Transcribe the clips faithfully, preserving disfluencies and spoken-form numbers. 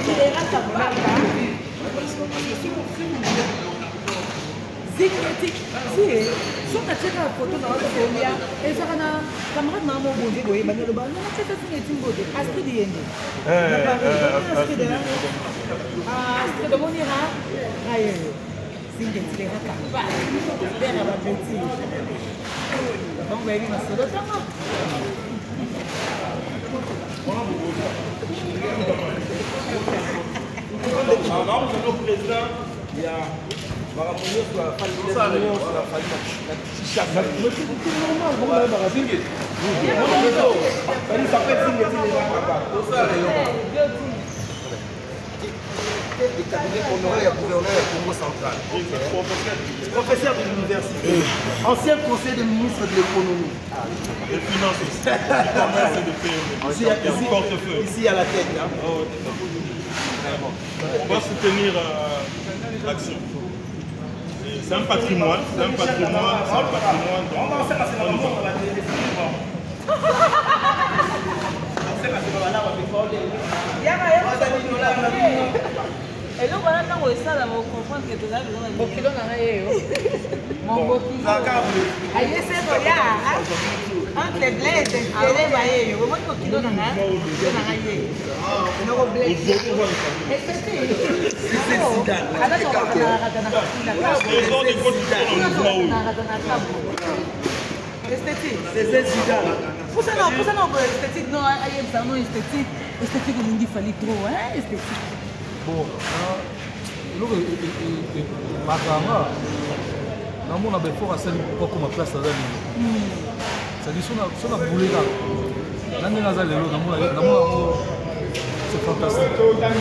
Zignetic, si, so na check a photo na watu kumbia, esa kana camarade na mo bondi boy, banya loba, no check a zignetic bondi, astrid yende. Eh, astrid. Ah, astrid de moni ha, aye. Zignetic ha ka. Ba, dera ba beti. Bon baby na solo tama. Ah, non, c'est le président, il y a Baramounio sur la famille de l'Union, sur la famille de Chicha. Mais c'est normal, bon, là, Baramounio. Il s'appelle Zingeti, il est là. Tout ça, le cabinet honoré et gouverneur du Congo central. Professeur de l'université. Ancien conseiller des ministres de l'économie. Des finances aussi. Du commerce et de P M E. Ici à la tête. On va soutenir euh, l'action. C'est un patrimoine, c'est un patrimoine, c'est un patrimoine. On va faire passer la maman dans la télé. Et donc voilà, quand on ça, on comprend que tu as besoin de beaucoup de mon beaucoup. Aïe, c'est bon, ya. Entre les bleds, les mailles, on va beaucoup de gens. On a oublié. Et c'est esthétique. C'est Zidane. Pour ça non, pour ça non, esthétique non, aïe, ça non esthétique. Esthétique on dit fallait trop, hein, esthétique. Bon, là, le magama, na mona be fora sali pas comme place à Dani. Ça dit son son a boulé là. Là n'est pas allé là, na mona na mona c'est fantastique.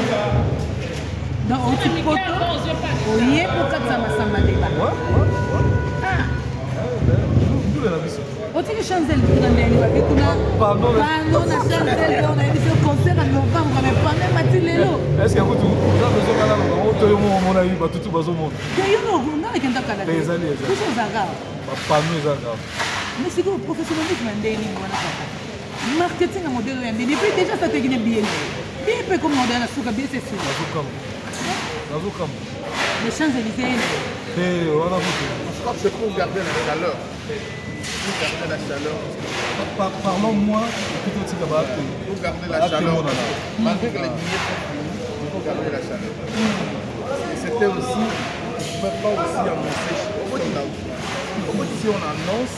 Dans un petit poteau, oui, pour quatre ça m'a semblé débat. Ouais, ouais, ouais. Ah. D'où la vie. On dit que Chanzel dans les pardon, pardon, na Chanzel on a eu ce concert en novembre, mais pas même à Tilelo. Est-ce que vous avez besoin de la on te mon avis pas tout bazo monde. Que yo no na que ndaka la. Les années. Tout ça grave. Pas nous ça grave. Mais c'est que professionnalisme ndeni ngona papa. Marketing à modèle ndeni puis déjà ça te gagne bien. Bien peu comme modèle suka bien c'est sûr. Bazo comme. Bazo comme. Les Champs-Élysées. Et voilà vous. Je crois que c'est pour garder la chaleur. Pour garder la chaleur. Parlons-moi plutôt de Tabak. Pour garder la chaleur. Malgré que les billets sont finis, il faut garder la chaleur. Et c'était aussi, je ne peux pas aussi annoncer. Au bout d'ici, on annonce.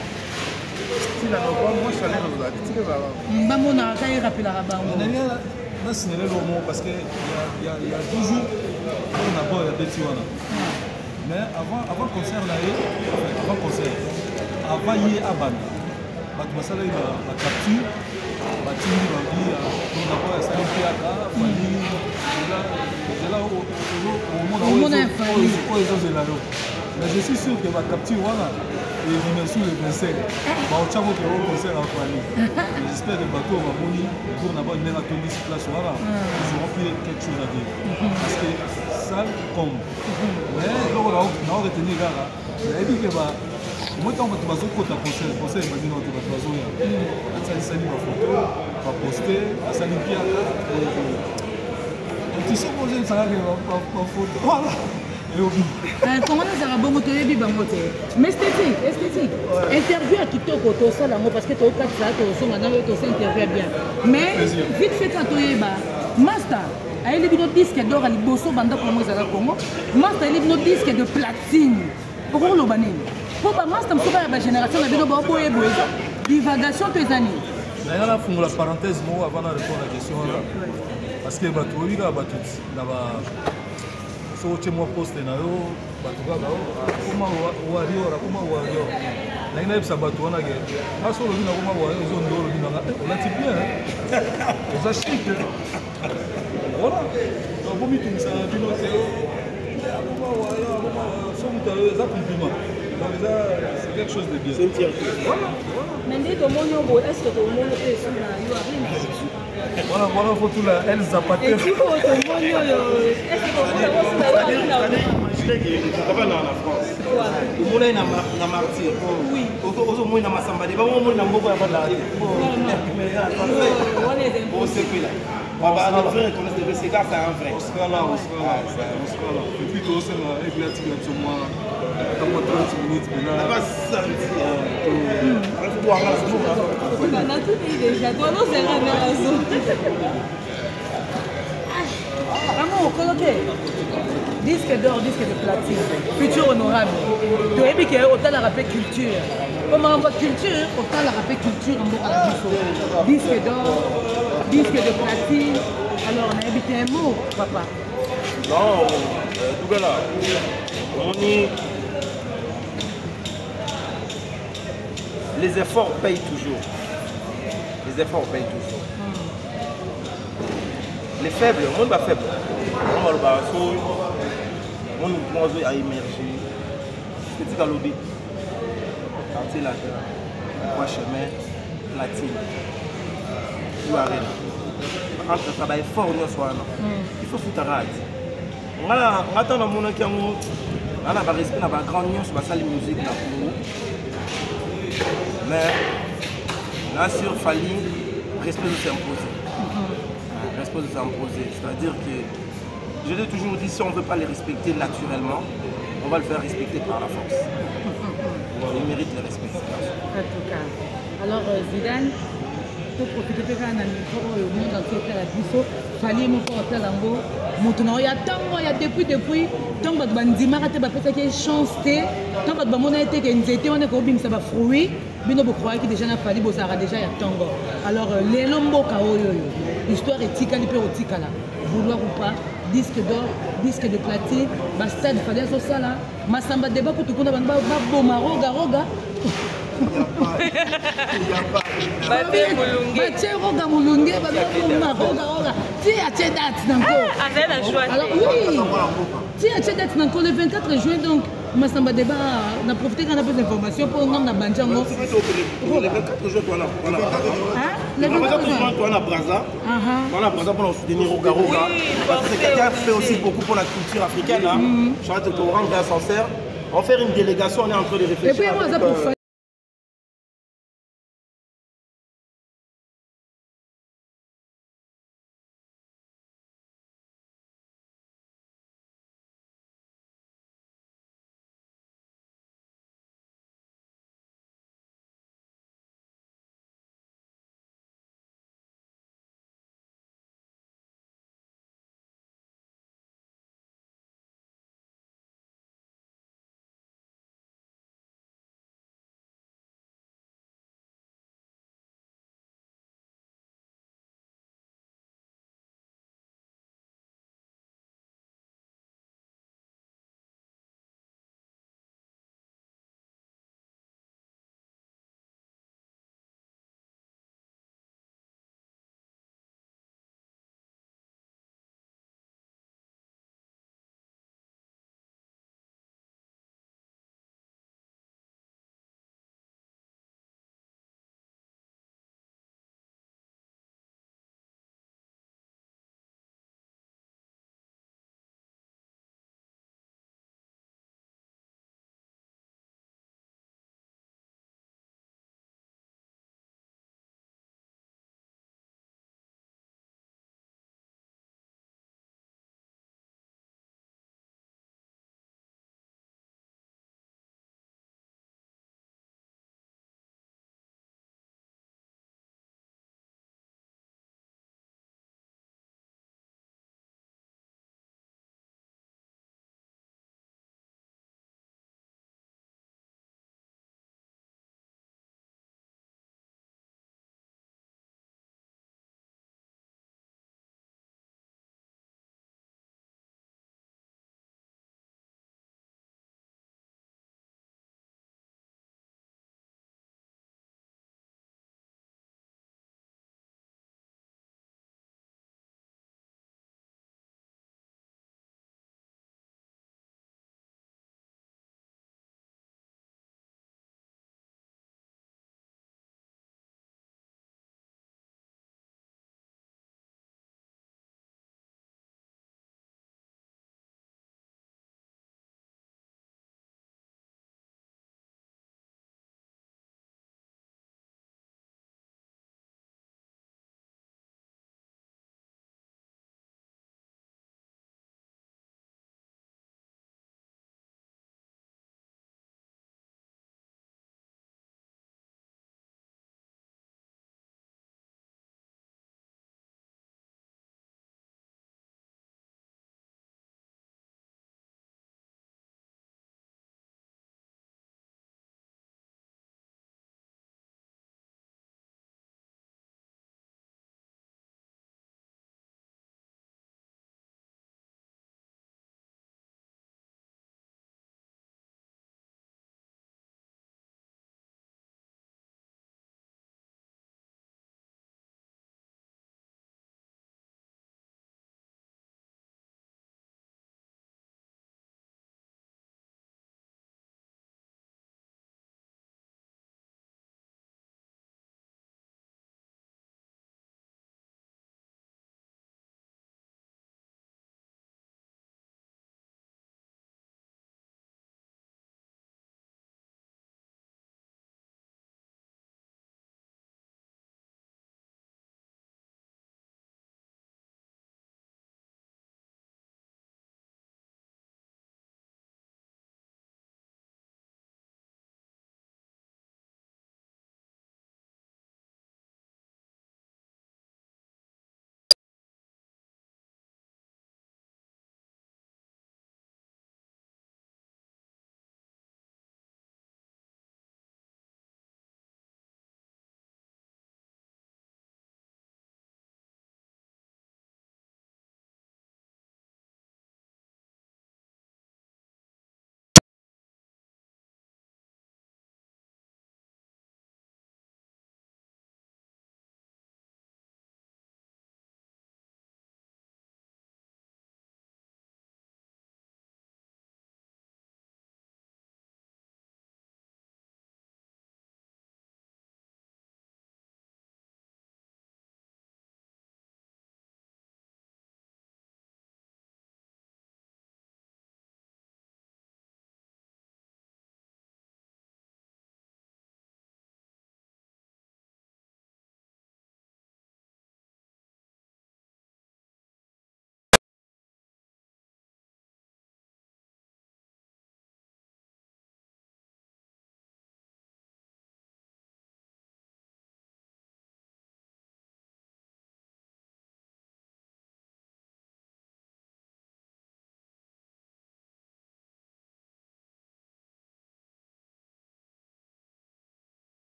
Si la novembre, moi, chaleur, on a dit que ça va. Mbamona, ça y est, rappelé la rabat. On a signalé le mot parce qu'il y, y, y a toujours un abord et un bétiwana. Mais avant, avant le concert, là, avant le concert, avant hier à Ban, Batmasala il a la capture, Batini va dire, on a pas ça un peu à là, Fali, c'est là où au monde où ils ont zélalo. Mais je suis sûr que la capture voilà, et dimension le vingt-cinq, bah au tchamo qui est au concert à Fali. J'espère que le bateau va venir pour n'avoir une à dix place voilà, ils auront pris quelque chose à dire. Parce que ça comme, mais là on a retenu gars là, il a dit que bah moi, quand tu vas au côté de conseil, le conseil m'a dit non, tu vas te faire. Ça, il s'allie ma photo, va poster, ça s'allie bien. Tu sais, moi, je ne sais pas ma photo. Voilà. Comment on a bon moteur et bangote. Mais esthétique, esthétique. Interview à Kitoko, tu as ça parce que tu as quatre ça, tu as maintenant tu as interview bien. Mais vite fait quand tu es bas, master. Il y a des disques d'or à l'Ibosso, Banda Congo, Zara Congo. Master, il y a des disques de platine. Pourquoi le bané? Pour que master, je suis la génération de divagation de tes années. Il y a la parenthèse avant de répondre à la question. Parce que tu as dit so che mo poste na yo batuka ba kuma wario ra kuma wario na ina bisa batu wana ge aso lo bina kuma wario zo ndolo bina na on a bien ça chic voilà donc bon mitu ça bino teo kuma wario kuma so muta za compliment donc ça c'est quelque chose de bien c'est bien voilà mais dit au monde est-ce que au monde est sur la yo arrive. Voilà, voilà, faut tout là, elle zapater. Et tu vois, au monde, est-ce que au monde, travaille en France. Au moins, il y a un martyr. Oui. Au moins, il y a un samba. Il y a un moment où il y a un moment où il y a un là. On va aller faire comme c'est c'est grave c'est un vrai. On sera là, on sera là, on sera là. Et puis toi aussi là, avec la tigre sur moi, comme trente minutes maintenant. Ça va sentir. On va voir là, c'est bon. On a tout dit déjà. Toi non c'est la raison. Vraiment, coloqué. Disque d'or, disque de platine, futur honorable. Tu as dit qu'il y a autant la rappel culture. Comme on voit culture, autant la rappel culture en bon disque d'or, disque de platine. Alors, on a évité un mot, papa. Non, tout cas là, on y... Les efforts payent toujours. Les efforts payent toujours. Les faibles, le monde va faible. Le monde va faible. Le monde va émerger. Petit dans l'obé. Quartier latin. Trois chemins. Platine. Tout arrête. Entre travail fort, il faut foutre à rate. On attend dans le monde qui a un respect dans la grande nuance sur la salle de musique. Mais là, sur Fali, respect de s'imposer. Respect de s'imposer. C'est-à-dire que je l'ai toujours dit, si on ne veut pas les respecter naturellement, on va le faire respecter par la force. Ils méritent le respect. En tout cas. Alors, Zidane, pour profiter de faire un micro, le monde entier fait la biseau, Fali, mon frère, tel en haut. Maintenant, il y a tant, il y a depuis, depuis, tant que Bandima a fait qu'il y a chance, tant que Bamona a été qu'il y a un peu de fruits, bino croire que déjà na Fali bosara déjà ya tango. Alors les lombo kaoyo histoire éthique ali pe otika là. Vouloir ou pas, disque d'or, disque de platine, ba stade fallait so sala, masamba débat ko tukuna ba ba boma roga roga. Bate mulunge. Bate roga mulunge ba boma roga roga. Ti a che date nanko. Ah, c'est la joie. Alors oui. Ti a che date nanko le vingt-quatre juin donc Massamba Débat, on a profité qu'on a plus d'informations pour nous dans Banjango. Le vingt-quatre juin, on a le vingt-quatre juin, on a Braza. On a Braza pour soutenir Roga Roga. Parce que quelqu'un fait aussi beaucoup pour la culture africaine. Je vais te rendre un sincère. On va faire une délégation, on est en train de réfléchir.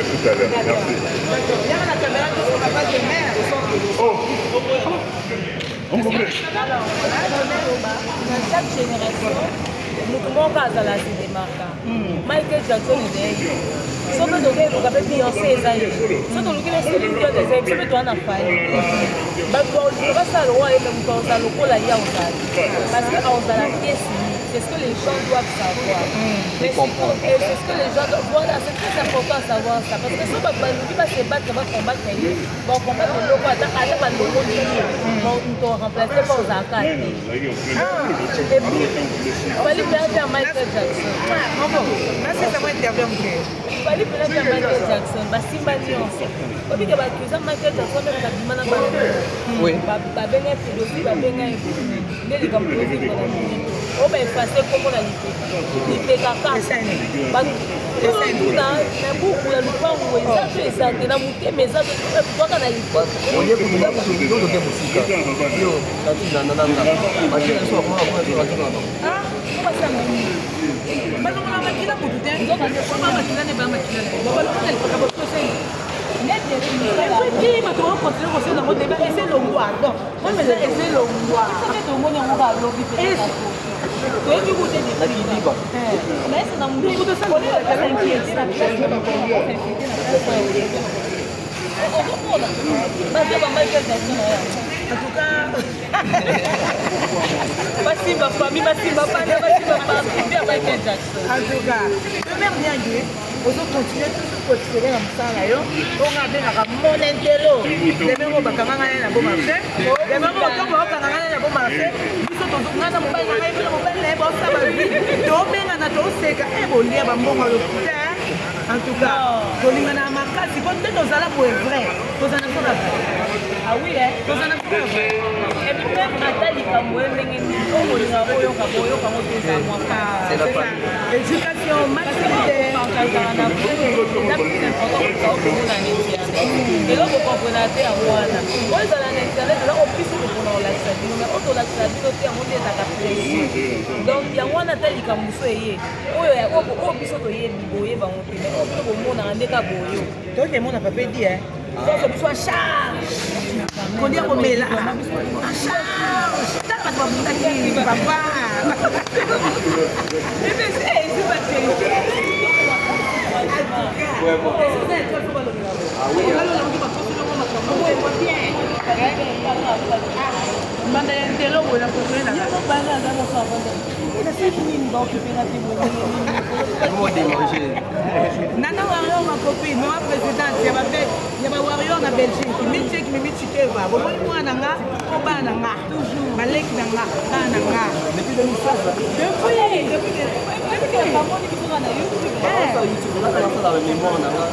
tout à l'heure. Merci. Il y a la caméra qui ne va pas de mer. Oh. On peut plus. Alors, dans chaque génération, nous pouvons pas à la démarque. Michael Jackson est là. Sauf que nous avons Beyoncé et Zayn. Sauf que nous avons Céline Dion et Zayn. Sauf que nous avons Fanny. Mais pour ça, le roi est même pour ça, le roi là, il y a parce que on a la pièce. C'est ce que les gens doivent savoir. Mais c'est ce que les gens doivent. Voilà, c'est très important de savoir ça. Parce que si on va se battre, on va combattre, bon, combattre le logo, on va le logo, on doit remplacer par aux arcades. Et puis, il fallait bien faire Michael Jackson. Bon, merci de m'avoir intervenu. Il fallait bien faire Michael Jackson. Si ma nuance. Parce que Michael Jackson, même la dimana oui. Ba benga pédophile, ba benga économie. Mais les composés pour la minute. On va effacer comment la lutte. Il fait caca. Ba tout là, mais beaucoup la lutte où ils ont fait ça, de la montée mais ça doit dans la lutte. On y est pour nous là pour nous de musique. Yo, la petite nana nana. Ba qui est sur moi après sur la nana. Ah, comment ça mon? Ba non la makina pour tout hein. Donc ba makina ne ba makina. Ba ba tout elle pas pour ça. Qui m'a trouvé continuer à faire dans mon débat et c'est le roi. Donc, moi je vais essayer le roi. C'est le monde on va lobby. Et du coup, c'est des trucs qui disent. Mais c'est dans mon débat de ça. On est la personne qui est la place de la en tout cas, merci ma famille, merci ma famille, merci ma famille, bien Michael Jackson. En tout cas, le maire bien dit, on doit continuer toujours à tirer comme ça là, on a bien à mon intello. Les mêmes on va quand même aller à bon marché, les mêmes on va quand même aller à bon marché. Nous sommes tous dans le mobile, on a le mobile, les boss ça va vite. Donc bien on a tous ces cas, et bon lien va bon à l'hôpital. En tout cas, on a un marquage, c'est quand nous allons pour vrai, nous allons pour la ah oui, hein? Nous en avons fait. Et puis même Nathalie, comme vous avez dit, on a eu c'est la famille. L'éducation, maternité. Et là, vous comprenez à moi. Moi, dans l'Internet, là, on puisse se prendre la salle. Mais on doit la salle, on doit monter à la pression. Donc, il y a un Nathalie comme vous soyez. On puisse se dire, on peut monter. Mais on peut monter en décaboyo. Donc, il y a un papier dit, hein? Donc, on soit charge. On dit on met là. Charge. T'as pas de problème, papa. Mais c'est pas terrible. Ah oui. Nana Warrior, ma copine, ma présidente, il y a Warrior en Belgique, il y a Mimi Chikeva, vous voyez moi Nanga, au Bananga, toujours, Malek Nanga, Bananga. Depuis deux mille seize. Depuis, depuis, depuis que la maman est sur la YouTube. On a commencé dans le mémoire Nanga.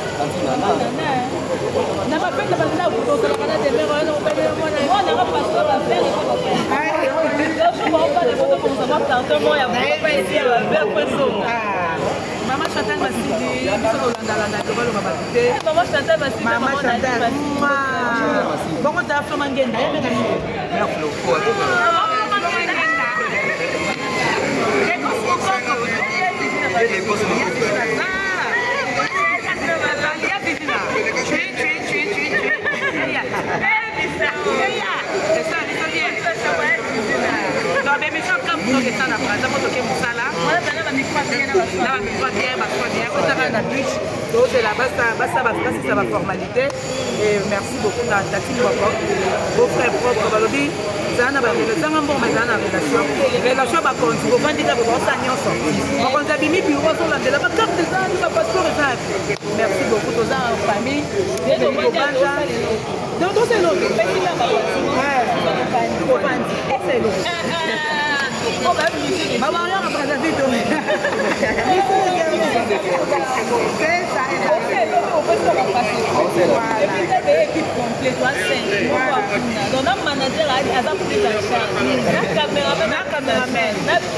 On n'a pas fait de la vidéo pour le Canada des mères, on va faire on n'a pas passé la faire et on va faire. Je ne vois pas les photos comme ça, tantôt moi, il n'y a pas ici à la faire personne. Maman Chantal m'a dit, il y a des gens dans la globale, on va passer. Maman Chantal m'a dit, maman Chantal, bon, on a fait un gain. Merci beaucoup. Donc, les missions comme nous, qui sont à Braza, moi, je suis là. Là, je suis bien, je suis bien, je suis bien. Donc, c'est là-bas, ça va formalité. Et merci beaucoup, Tati Mwako. Vos frères propres, Balobi. Ça a une bonne relation. Relation, par contre, vous pouvez dire que vous avez un sorti. Par contre, vous avez mis bureau sur la télé. Comme des gens, nous avons pas de merci beaucoup, tous en famille. Donc, c'est l'autre. C'est l'autre. Maman, on va pas vite. C'est ça. Et puis, tu as équipe complète, toi, cinq. Donc, notre manager a dit, pris la charge. La caméraman, la caméraman.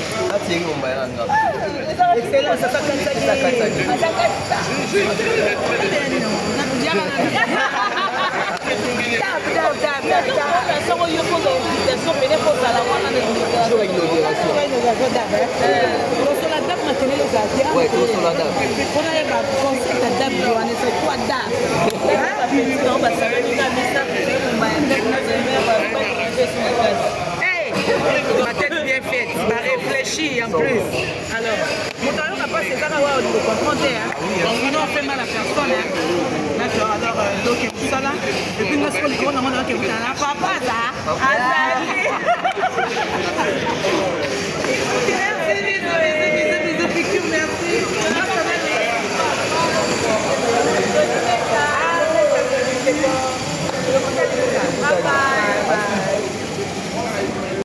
Excellent, ça s'appelle ça. Ça s'appelle ça. Ouais, tout sur la dame. On a un concept de dame, c'est quoi dame? Ma tête bien faite, ma réfléchie en plus. Alors, mon talent n'a pas c'est ça là où vous comprenez. Sinon, on fait mal à personne. D'accord, alors, donc, tout ça là. Et puis, nous sommes le gros, on a que vous avez un papa, ça.